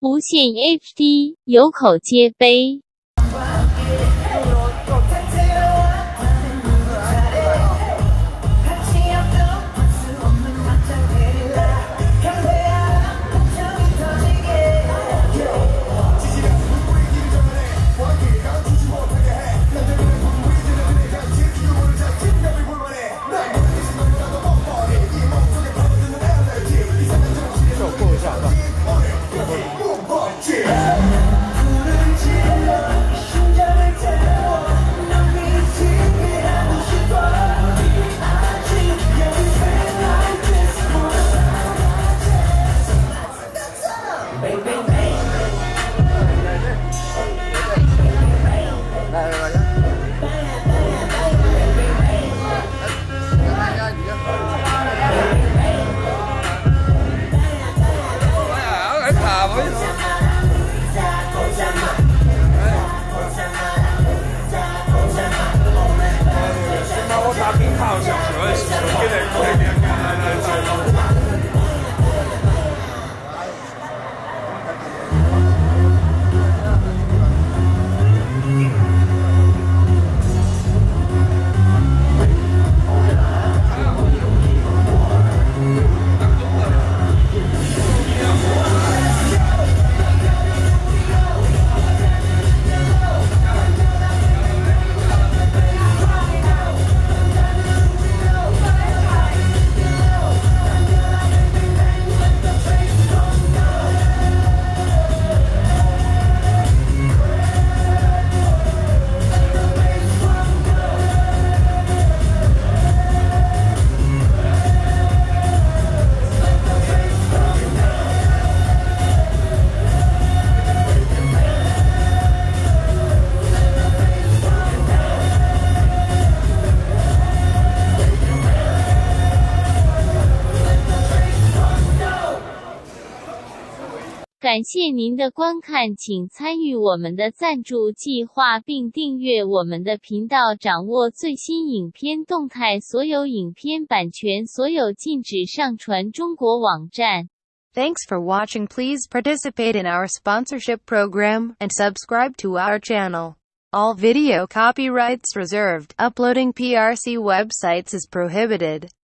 无限 HD， 有口皆碑。感谢您的观看，请参与我们的赞助计划并订阅我们的频道，掌握最新影片动态。所有影片版权所有，禁止上传中国网站。 Thanks for watching. Please participate in our sponsorship program and subscribe to our channel. All video copyrights reserved. Uploading PRC websites is prohibited.